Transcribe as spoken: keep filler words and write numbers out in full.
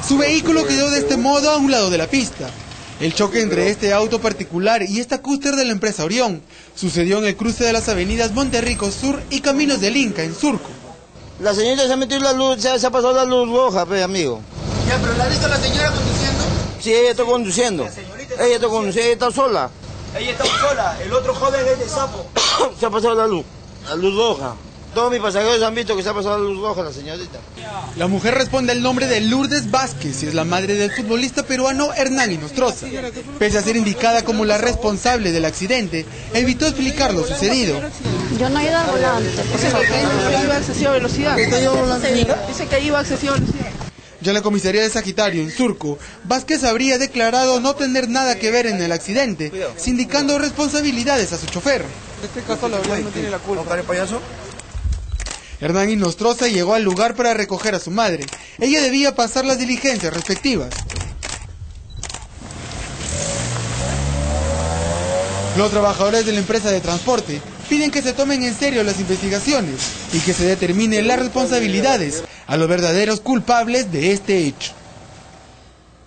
Su vehículo quedó de este modo a un lado de la pista. El choque entre este auto particular y esta cúster de la empresa Orión sucedió en el cruce de las avenidas Monterrico Sur y Caminos del Inca, en Surco. La señorita se ha metido la luz, se ha, se ha pasado la luz roja, pues, amigo. Ya, pero ¿la ha visto la señora conduciendo? Sí, ella está conduciendo. Ella está conduciendo, ella está sola. Ella está sola, el otro joven es de Sapo. Se ha pasado la luz, la luz roja. Todos mis pasajeros han visto que se ha pasado la luz roja la señorita. La mujer responde al nombre de Lourdes Vázquez y es la madre del futbolista peruano Hernán Inostroza. Pese a ser indicada como la responsable del accidente, evitó explicar lo sucedido. Yo no he ido al volante. Dice que iba a excesiva velocidad. Dice que iba a excesiva velocidad. Ya en la comisaría de Sagitario, en Surco, Vázquez habría declarado no tener nada que ver en el accidente, sindicando responsabilidades a su chofer. En este caso la verdad no tiene la culpa. payaso? Hernán Inostroza llegó al lugar para recoger a su madre. Ella debía pasar las diligencias respectivas. Los trabajadores de la empresa de transporte piden que se tomen en serio las investigaciones y que se determinen las responsabilidades a los verdaderos culpables de este hecho.